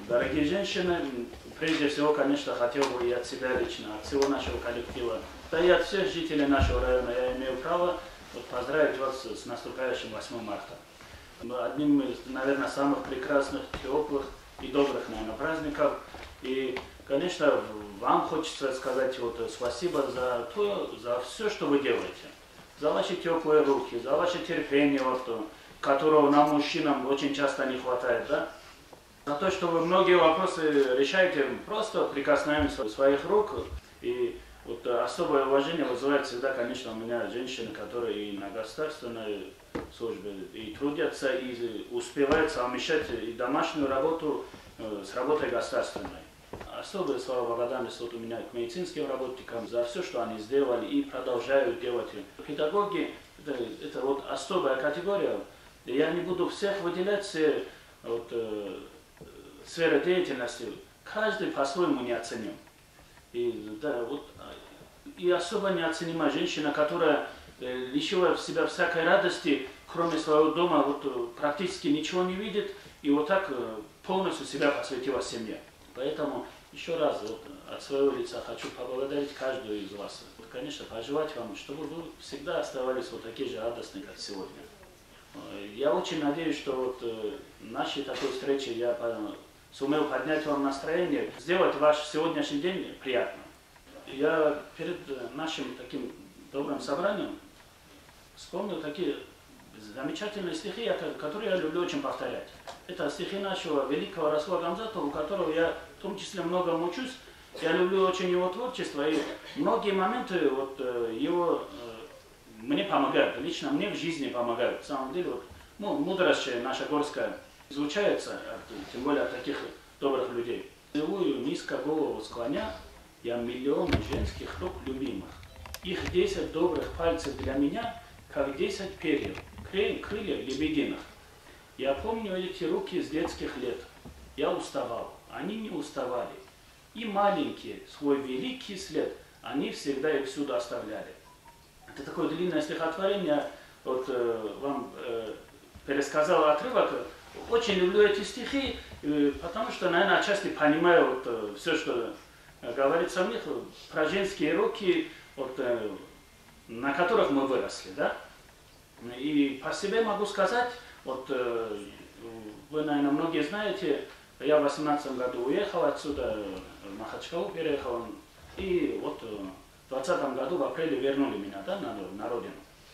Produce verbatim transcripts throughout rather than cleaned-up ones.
Дорогие женщины, прежде всего, конечно, хотел бы и от себя лично, от всего нашего коллектива, да и от всех жителей нашего района я имею право вот, поздравить вас с наступающим восьмым марта. Одним из, наверное, самых прекрасных, теплых и добрых, наверное, праздников. И, конечно, вам хочется сказать вот, спасибо за то, за все, что вы делаете. За ваши теплые руки, за ваше терпение, вот, которого нам, мужчинам, очень часто не хватает, да? За то, что вы многие вопросы решаете просто прикосновением своих рук. И вот особое уважение вызывает всегда, конечно, у меня женщины, которые и на государственной службе и трудятся, и успевают совмещать и домашнюю работу с работой государственной. Особые слова благодарности вот у меня к медицинским работникам за все, что они сделали и продолжают делать. Педагоги это, это вот особая категория. Я не буду всех выделять, все вот, э, сферы деятельности. Каждый по-своему неоценим. И, да, вот, и особо неоценима женщина, которая э, лишила себя всякой радости, кроме своего дома, вот, практически ничего не видит, и вот так э, полностью себя посвятила семье. Поэтому еще раз вот, от своего лица хочу поблагодарить каждую из вас. Вот, конечно, пожелать вам, чтобы вы всегда оставались вот такие же радостные, как сегодня. Я очень надеюсь, что вот э, нашей такой встречи я сумел поднять вам настроение, сделать ваш сегодняшний день приятным. Я перед нашим таким добрым собранием вспомнил такие замечательные стихи, которые я люблю очень повторять. Это стихи нашего великого Расула Гамзатова, у которого я в том числе многому учусь. Я люблю очень его творчество, и многие моменты вот, его мне помогают, лично мне в жизни помогают. На самом деле, вот, ну, мудрость наша горская изучается, тем более от таких добрых людей. Целую низко голову склоня, я миллионы женских рук любимых. Их десять добрых пальцев для меня, как десять перьев, крылья лебединых. Я помню эти руки с детских лет. Я уставал, они не уставали. И маленькие, свой великий след, они всегда и всюду оставляли. Это такое длинное стихотворение, вот э, вам э, пересказал отрывок. Очень люблю эти стихи, э, потому что, наверное, отчасти понимаю вот, э, все, что э, говорится в них, про женские руки, вот, э, на которых мы выросли, да? И по себе могу сказать, вот э, вы, наверное, многие знаете, я в восемнадцатом году уехал отсюда, в Махачкалу переехал, и вот э, в двадцатом году в апреле вернули меня, да, на, на родину.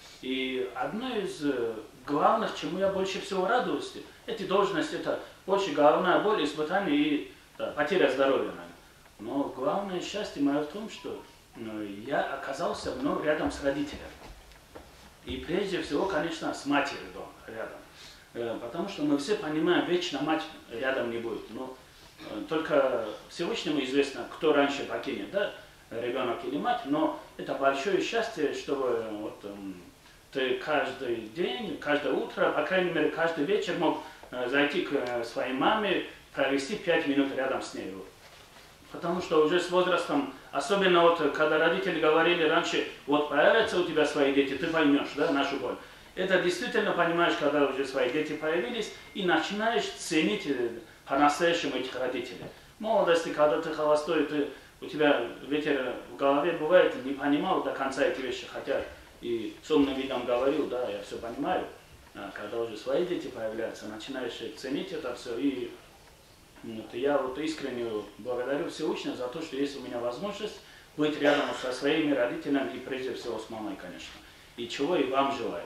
И одно из главных, чему я больше всего радуюсь, эти должности, это больше головная боль, испытания и да, потеря здоровья, наверное. Но главное счастье мое в том, что ну, я оказался ну, рядом с родителями. И прежде всего, конечно, с матерью дома, рядом. Потому что мы все понимаем, вечно мать рядом не будет. Но только Всевышнему известно, кто раньше покинет, да? Ребенок или мать, но это большое счастье, чтобы вот, ты каждый день, каждое утро, по крайней мере, каждый вечер мог зайти к своей маме, провести пять минут рядом с ней. Потому что уже с возрастом, особенно вот, когда родители говорили раньше, вот появятся у тебя свои дети, ты поймешь, да, нашу боль. Это действительно понимаешь, когда уже свои дети появились, и начинаешь ценить по-настоящему этих родителей. В молодости, когда ты холостой, ты у тебя ветер в голове бывает, не понимал до конца эти вещи, хотя и с умным видом говорил, да, я все понимаю. А когда уже свои дети появляются, начинаешь ценить это все. И вот, я вот искренне благодарю Всевышнего за то, что есть у меня возможность быть рядом со своими родителями и прежде всего с мамой, конечно. И чего и вам желаю.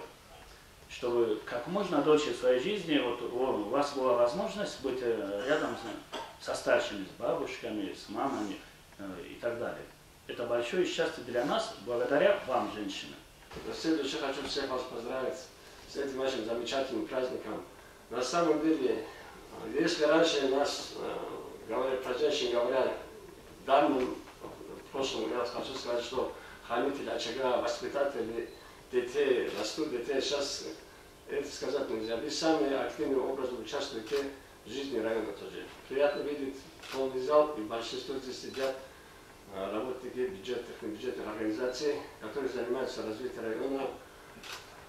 Чтобы как можно дольше в своей жизни вот, у вас была возможность быть рядом со старшими, с бабушками, с мамами и так далее. Это большое счастье для нас, благодаря вам, женщины. Следующее хочу всех вас поздравить с этим вашим замечательным праздником. На самом деле, если раньше нас, говоря про женщин, говоря, в давнем прошлом, я хочу сказать, что хранители очага, воспитатели детей, растут детей, сейчас это сказать нельзя. Вы сами активным образом участвуете в жизни района тоже. Приятно видеть полный зал, и большинство здесь сидят работники бюджетных и бюджетных организаций, которые занимаются развитием района,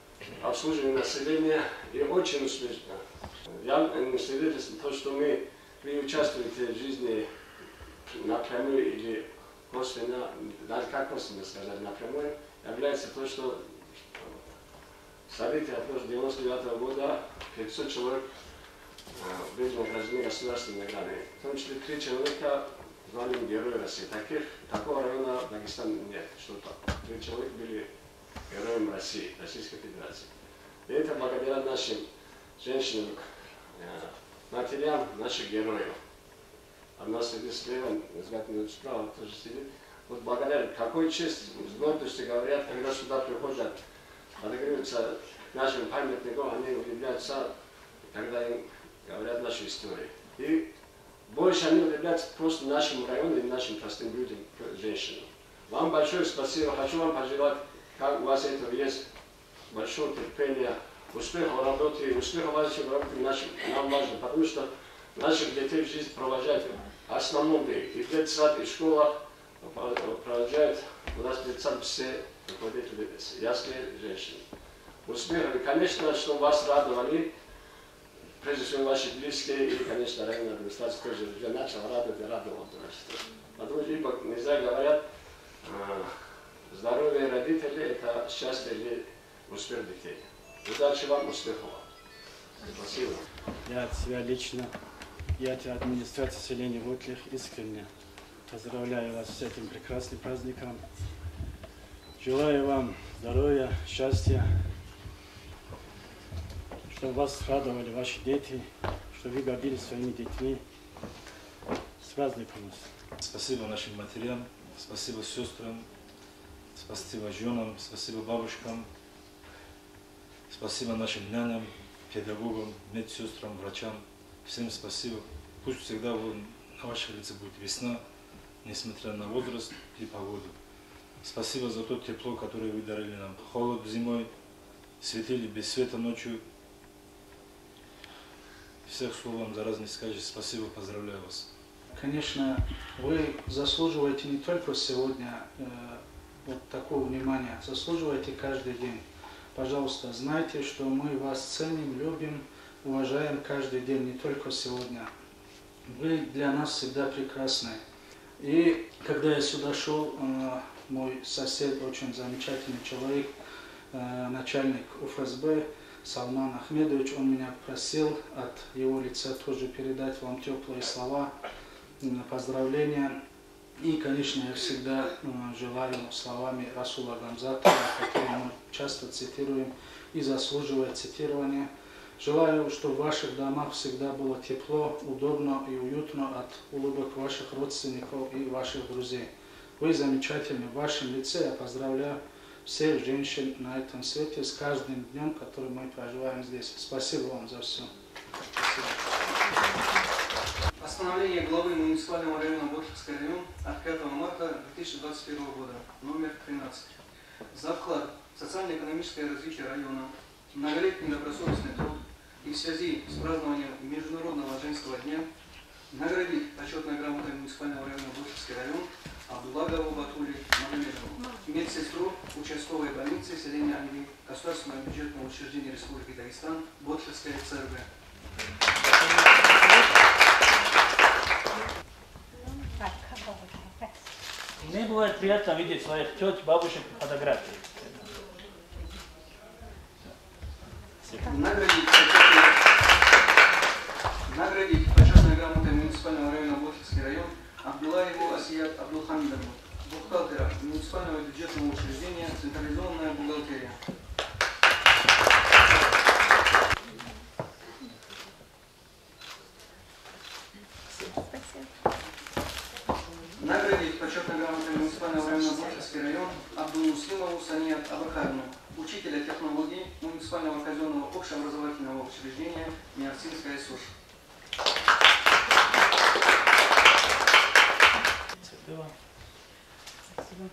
обслуживанием населения, и очень успешно. Я свидетельствую то, что мы вы участвуете в жизни напрямую или косвенно, даже как косвенно сказать, напрямую, является то, что события от девяносто девятого года пятьсот человек были награждены государственной наградой. В том числе три человека звали Герои России. Таких, такого района в Дагестане нет. Что три человека были героями России, Российской Федерации. И это благодаря нашим женщинам, матерям наших героев. Одна сидит слева, взгляд справа тоже сидит. Вот благодаря какой честь, с гордостью говорят, когда сюда приходят, подогреваются к нашим памятникам, они удивляются, когда им говорят нашу историю. И больше они удивляются просто нашему району и нашим простым людям, женщинам. Вам большое спасибо. Хочу вам пожелать, как у вас этого есть, большое терпение, успеха в работе, успеха в вашей работе нашим, нам важно, потому что наших детей в жизни провожают в основном и в детсад, и в школах провожают у нас в детсад все руководители, ясные женщины. Успехов. И, конечно, что вас радовали, прежде всего ваши близкие, и, конечно, районная администрация тоже уже начала радовать и радовала. Потому что, ибо не зря говорят, здоровье родителей – это счастье или успех детей. Удачи вам, успехов вам. Спасибо. Я от себя лично и от администрации селения Вотлих искренне поздравляю вас с этим прекрасным праздником. Желаю вам здоровья, счастья, чтобы вас радовали ваши дети, чтобы вы гордились своими детьми. С праздником вас. Спасибо нашим матерям, спасибо сестрам, спасибо женам, спасибо бабушкам, спасибо нашим няням, педагогам, медсестрам, врачам. Всем спасибо. Пусть всегда на ваших лицах будет весна, несмотря на возраст и погоду. Спасибо за то тепло, которое вы дарили нам. Холод зимой, светили без света ночью. Всех слов вам за раз не скажешь. Спасибо, поздравляю вас. Конечно, вы заслуживаете не только сегодня э, вот такого внимания, заслуживаете каждый день. Пожалуйста, знайте, что мы вас ценим, любим, уважаем каждый день, не только сегодня. Вы для нас всегда прекрасны. И когда я сюда шел, э, мой сосед, очень замечательный человек, э, начальник УФСБ, Салман Ахмедович, он меня просил от его лица тоже передать вам теплые слова, поздравления. И, конечно, я всегда желаю словами Расула Гамзата, которые мы часто цитируем и заслуживает цитирования. Желаю, чтобы в ваших домах всегда было тепло, удобно и уютно от улыбок ваших родственников и ваших друзей. Вы замечательны в вашем лице. Я поздравляю всех женщин на этом свете с каждым днем, который мы проживаем здесь. Спасибо вам за все. Спасибо. Постановление главы муниципального района Вотлихский район от пятого марта две тысячи двадцать первого года, номер тринадцать. За вклад в социально-экономическое развитие района, многолетний добросовестный труд и в связи с празднованием Международного женского дня наградить почетной грамотой муниципального района Вотлихский район Абдуллагову Батули Магомедову, медсестру участковой больницы селения Англи, Государственного бюджетного учреждения Республики Дагестан, Вотлихская ЦРБ. Мне бывает приятно видеть своих тет, бабушек фотографии. Наградить, наградить почетной грамотой муниципального района Вотлихский район Абдуллаеву Асият Абдулхамидовну, бухгалтера муниципального бюджетного учреждения «Централизованная бухгалтерия». Наградить почетной грамотой муниципального района Вотлихский район Абдулмуслимову Саният Абакарну, учителя технологий муниципального казенного общеобразовательного учреждения Миарцинская СУШ. Спасибо.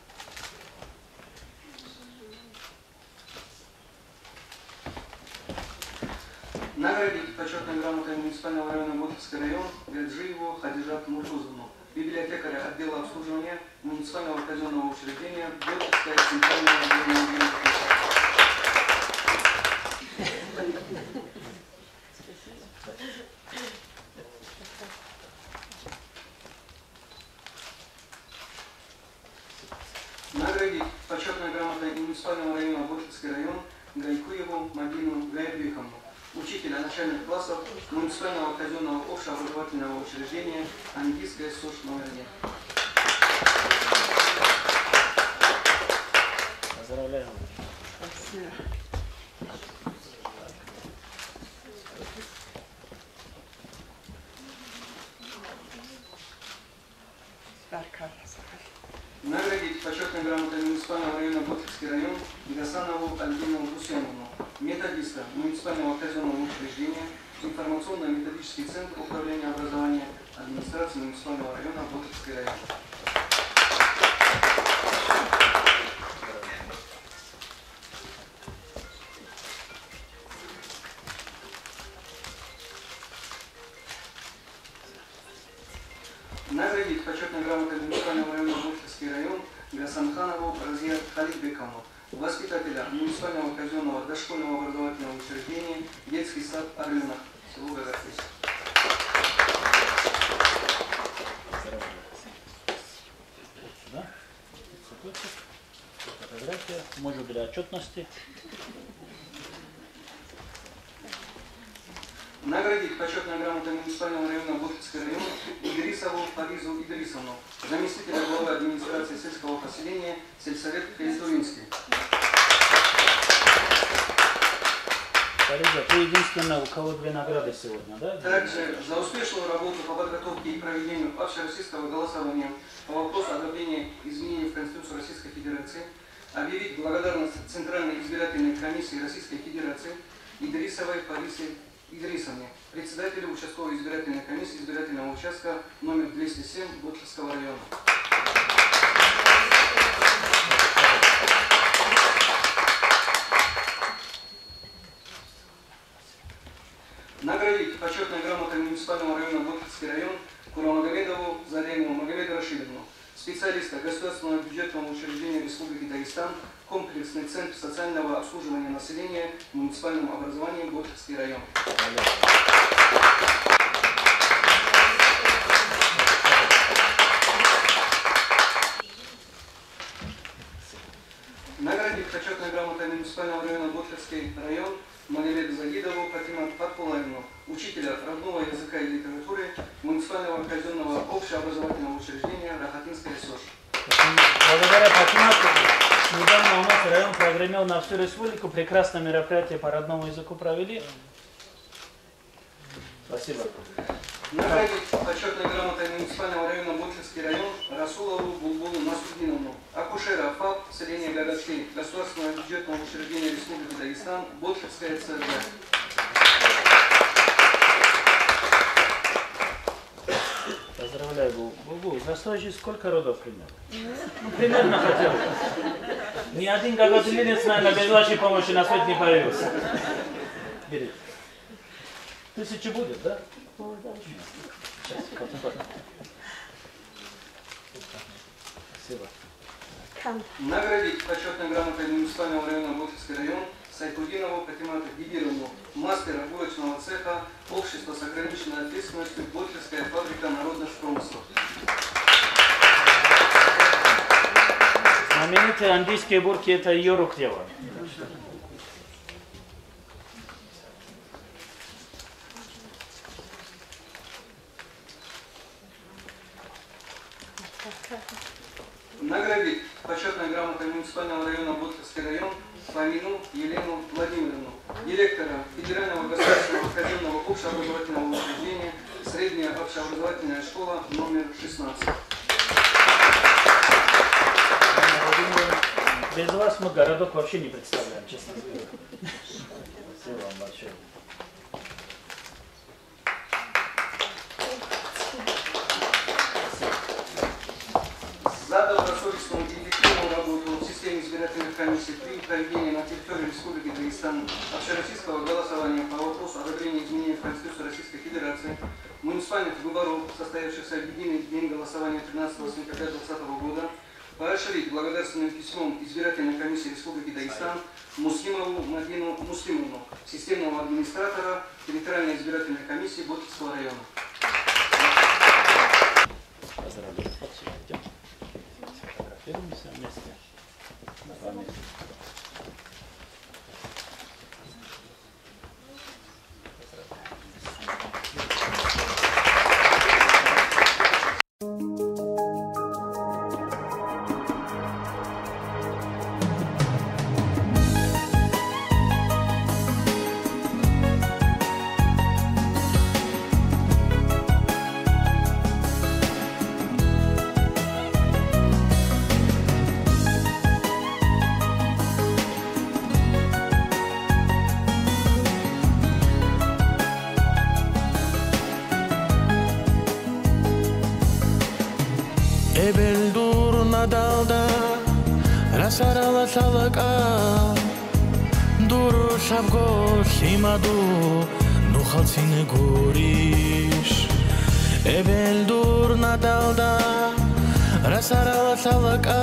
Наградить почетной грамотой муниципального района Вотлихский район Гаджиеву Хадижат Муртузовну, библиотекаря отдела обслуживания муниципального казенного учреждения Вотлихская центральная районная библиотека. Наградить почетной грамотой муниципального района Ботлинский район Гайкуеву Мадину Гайбиховну, учителя начальных классов муниципального казенного общеобразовательного учреждения Ангийская СОЖ номер один. Поздравляем. Спасибо. Наградить почетной грамотой муниципального района Ботлинский район Гасанову Альбину Гусеновну, методиста муниципального казенного учреждения, информационно-методический центр управления образования администрации муниципального района Ботлинский район. Наградить почетной грамотой муниципального района Ботлинский район Гасанханову Разия Халидбековну, воспитателя муниципального казенного дошкольного образовательного учреждения детский сад Орленок, село Гагаркис. Да? Фотография, может для отчетности. Наградить почетной грамотой муниципального района Ботлинский район Идрисову Фаризу Идрисовну, заместителя главы администрации сельского поселения, сельсовет Фельдуринский. Фариза, ты единственная, у кого две награды сегодня, да? Также за успешную работу по подготовке и проведению общероссийского голосования по вопросу одобрения изменений в Конституцию Российской Федерации объявить благодарность Центральной избирательной комиссии Российской Федерации Идрисовой Фарисе Идрисовне, председателю участковой избирательной комиссии избирательного участка номер двести семь Ботлинского района. Наградить почетной грамотой муниципального района Ботлинский район Курамагомедову Зарему Магомеду Рашидовну, специалиста Государственного бюджетного учреждения Республики Дагестан, комплексный центр социального обслуживания населения в муниципальном образовании Ботлинский район. Наградить почетной грамотой муниципального района Ботлинский район Магомеду Загидову Фатима Фатхуллаевну, учителя родного языка и литературы муниципального казенного общеобразовательного учреждения Рахатинская СОЖ. Благодаря Фатимату недавно у нас район прогремел на всю республику. Прекрасное мероприятие по родному языку провели. Спасибо. Наградить почетной грамотой муниципального района Ботлинский район Расулову Булбулу Насудиновну, акушера ФАП, селение Гагарский, Государственного бюджетного учреждения Республики Дагестан, Ботлинская ЦРД. Поздравляю, Булбул. За свою жизнь сколько родов примерно? Ну, примерно хотя бы. Ни один гагатулинец, наверное, без вашей помощи на свет не появился. Берите. Тысячи будет, да? Сейчас, потом, потом. Спасибо. Наградить почетной грамотой муниципального района Ботлинский район Сайфудинову Фатимату Гибировну, мастера булочного цеха общества с ограниченной ответственностью Ботлинская фабрика народных промыслов. Знаменитые андийские бурки — это ее рук дело. Наградить почетной грамотой муниципального района Ботлинский район Фомину Елену Владимировну, директора Федерального государственного казенного общеобразовательного учреждения Средняя общеобразовательная школа номер шестнадцать. Без вас мы городок вообще не представляем, честно говоря. Спасибо вам большое. За добросовестную и эффективную работу в системе избирательных комиссий при проведении на территории Республики Дагестан общероссийского голосования по вопросу одобрения изменений в Конституцию Российской Федерации, муниципальных выборов, состоявшихся в единый день голосования тринадцатого сентября две тысячи двадцатого года, поощрить благодарственным письмом избирательной комиссии Республики Дагестан Муслимову Мадину Муслимовну, системного администратора территориальной избирательной комиссии Ботлинского района. Поздравляю. Фотографируемся вместе. Ebeldur nadalda Rasarala salaka Duru shabgo limadu Nuhalsine gurish Ebeldur nadalda Rasarala salaka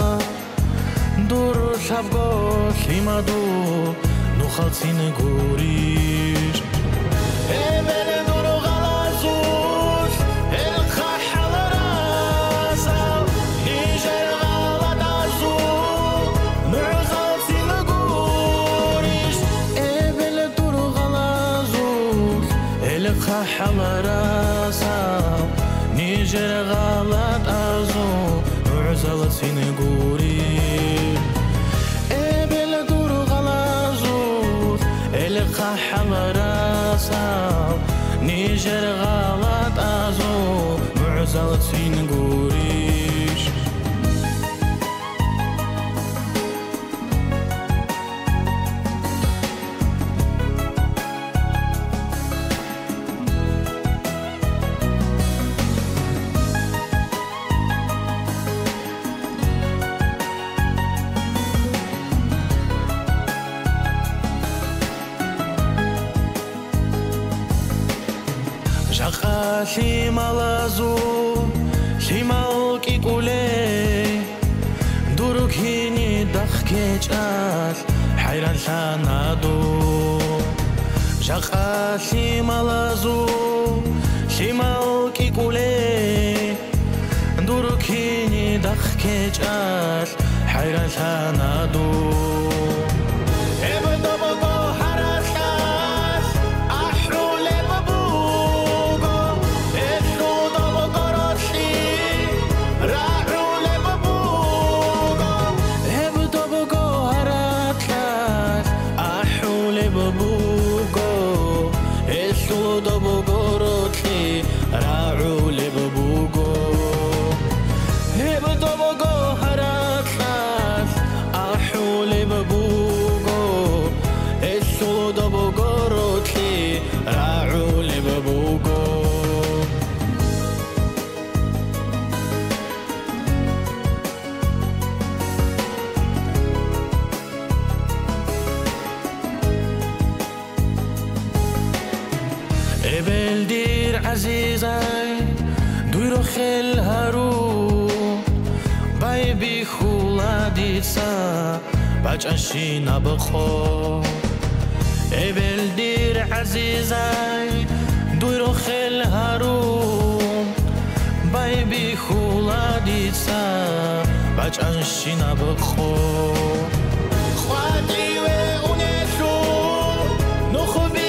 Duru shabgo limadu Nuhalsine gurish Ebeldur galazus El khahala rasa Niger galadazu Nuhalsine gurish Ebeldur galazus El khahala rasa Niger galadazu Nuhalsine gurish Ebeldur galazus El khahala rasa Niger galadazu Nuhalsine gurish Jaqa shimalazu shimal kikule Durukini dakhkechal hayran sanadu Jaqa shimalazu shimal kikule Durukini dakhkechal hayran sanadu Ebdobo harasas ahru lebabu Ebeldir azizay Duyro khel haru Baybi khuladitsa Bachashina bkho Ebeldir azizay Duyro khel haru Baybi khuladitsa Bachashina bkho Khwadi ve uneshu Nukhbi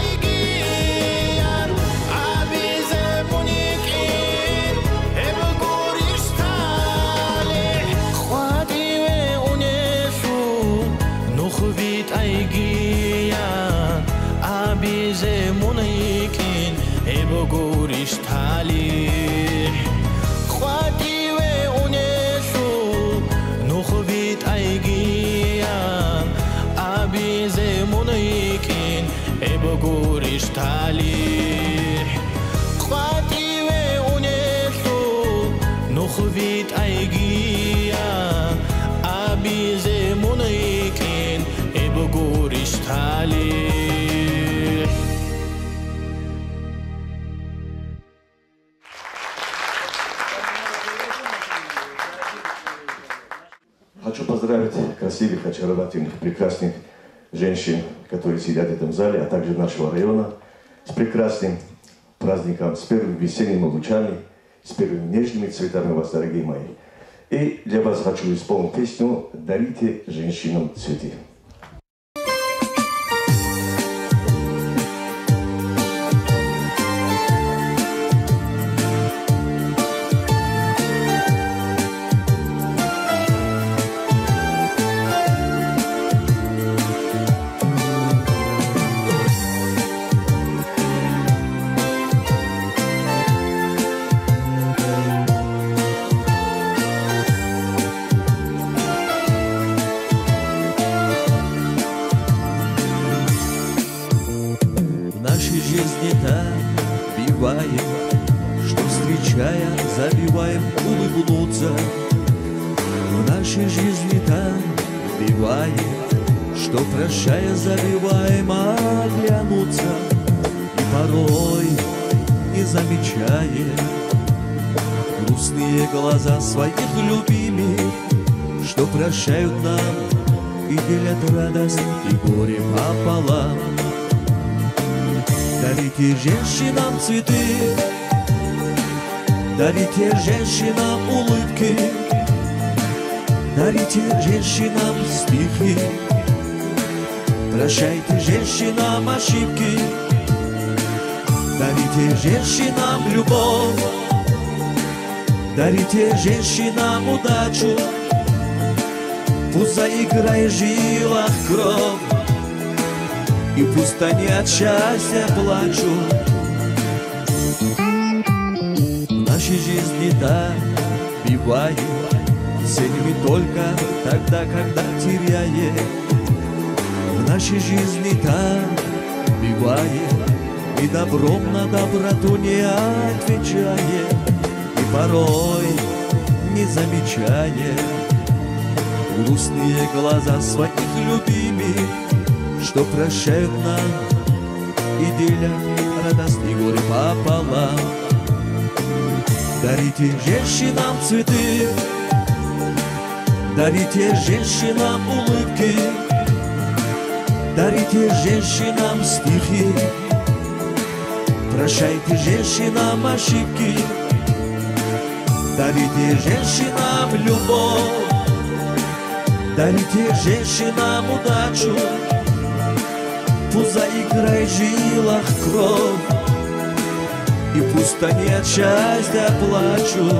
Gurish talih Khwati ve uneshu Nukhbit aygiyan Abize munikin Ebo gurish talih Khwati ve uneshu Nukhbit aygiyan Abize munikin Ebo gurish talih Хочу поздравить красивых, очаровательных, прекрасных женщин, которые сидят в этом зале, а также нашего района, с прекрасным праздником, с первыми весенними лучами, с первыми нежными цветами вас, дорогие мои. И для вас хочу исполнить песню «Дарите женщинам цветы». замечая, забиваем улыбнуться. В нашей жизни так бывает, что прощая, забиваем оглянуться. И порой, не замечая, грустные глаза своих любимых, что прощают нам и делят радость и горе пополам. Дарите женщинам цветы, дарите женщинам улыбки, дарите женщинам стихи, прощайте женщинам ошибки, дарите женщинам любовь, дарите женщинам удачу. Пусть заиграет в жилах кровь, и пусть они от счастья плачут. В нашей жизни так бывает, ценим только тогда, когда теряем. В нашей жизни так бывает, и добром на доброту не отвечаем. И порой, не замечая, грустные глаза своих любимых, что прощают нам и делят радость и горе пополам. Дарите женщинам цветы, дарите женщинам улыбки, дарите женщинам стихи, прощайте женщинам ошибки, дарите женщинам любовь, дарите женщинам удачу. Пусть заиграет в жилах кровь, и пусть они от счастья плачут.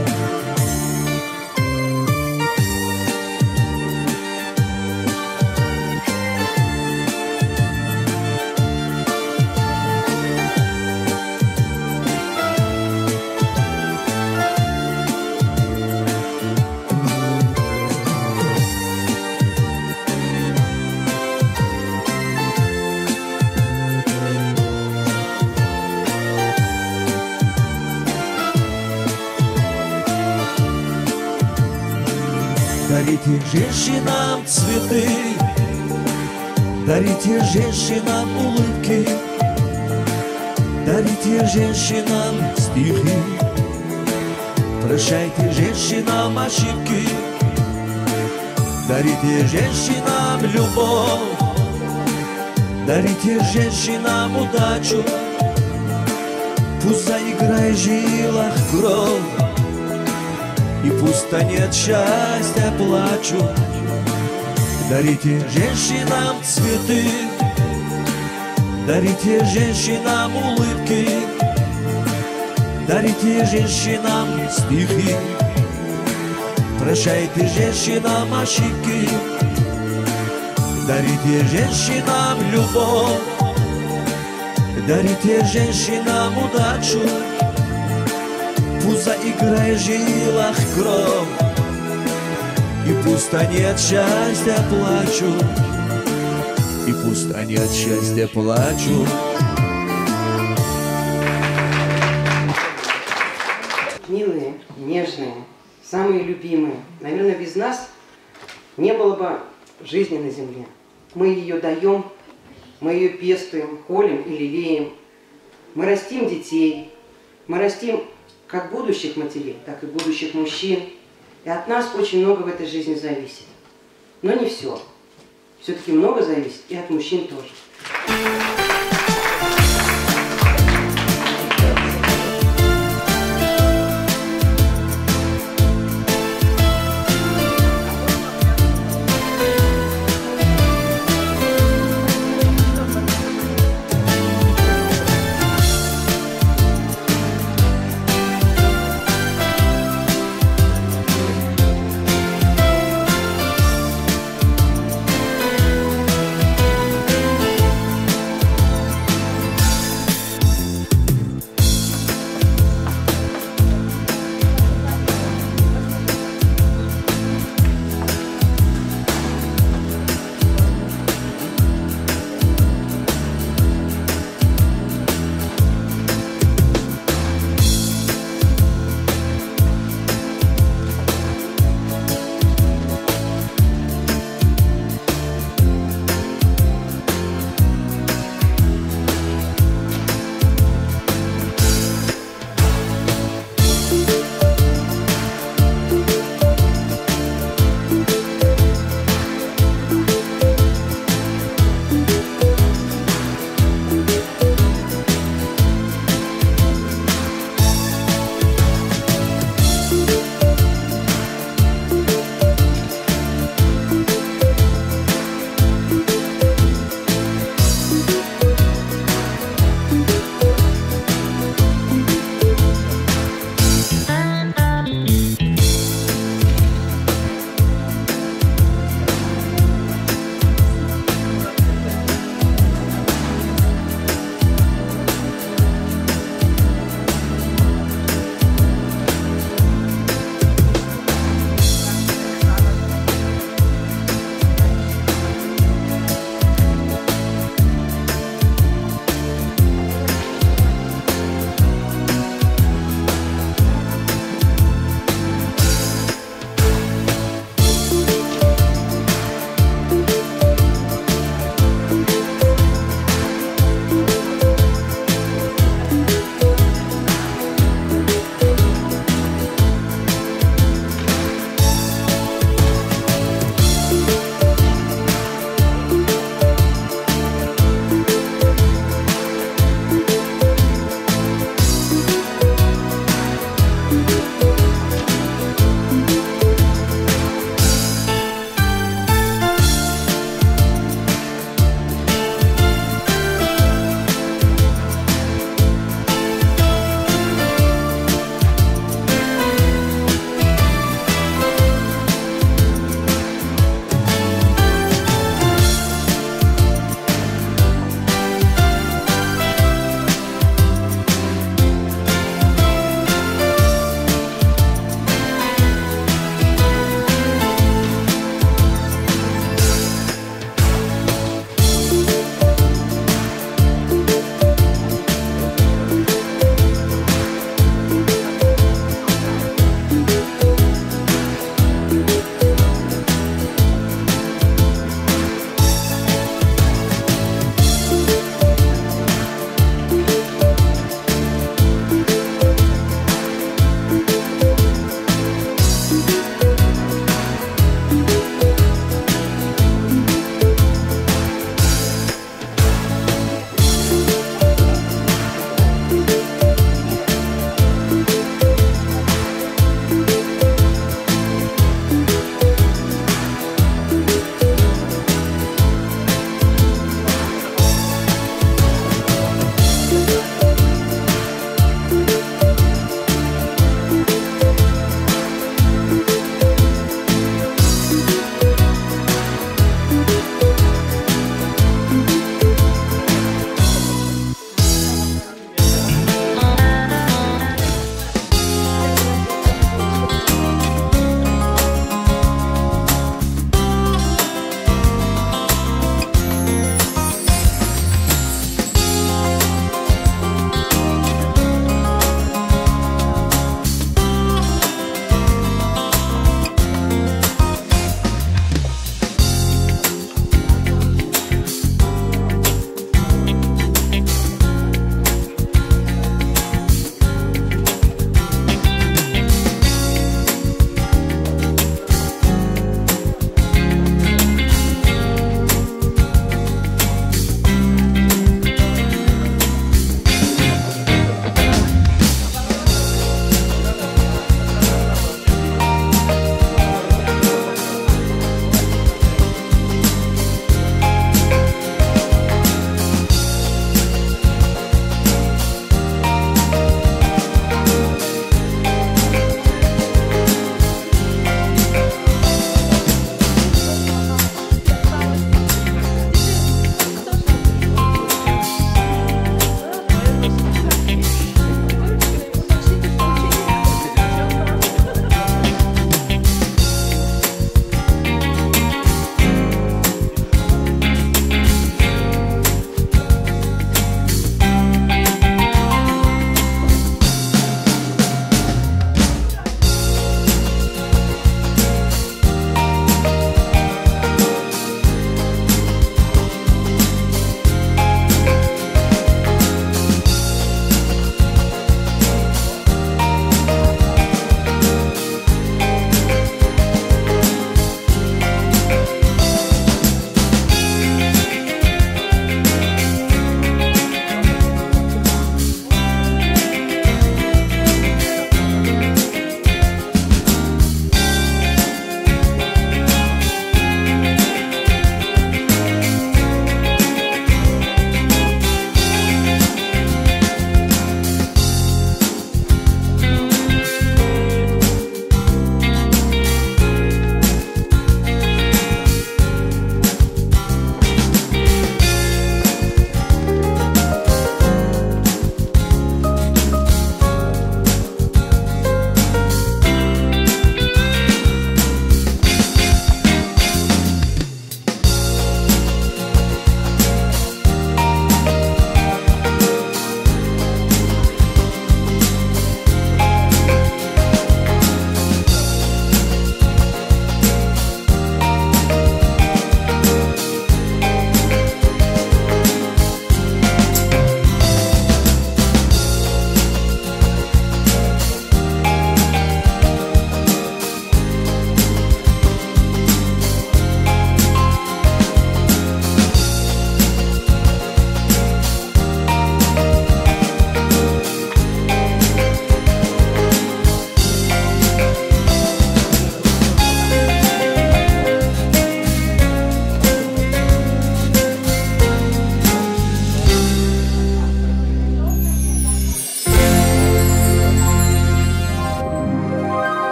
Дарите женщинам цветы, дарите женщинам улыбки, дарите женщинам стихи, прощайте женщинам ошибки, дарите женщинам любовь, дарите женщинам удачу. Пусть заиграет в жилах кровь, и пусть они от счастья плачут. Дарите женщинам цветы, дарите женщинам улыбки, дарите женщинам стихи, прощайте женщинам ошибки, дарите женщинам любовь, дарите женщинам удачу. Пусть заиграет в жилах кровь, и пусть они от счастья плачут, и пусть они от счастья плачут. Милые, нежные, самые любимые. Наверное, без нас не было бы жизни на земле. Мы ее даем, мы ее пестуем, холим и лелеем. Мы растим детей, мы растим как будущих матерей, так и будущих мужчин. И от нас очень много в этой жизни зависит. Но не все. Все-таки много зависит и от мужчин тоже.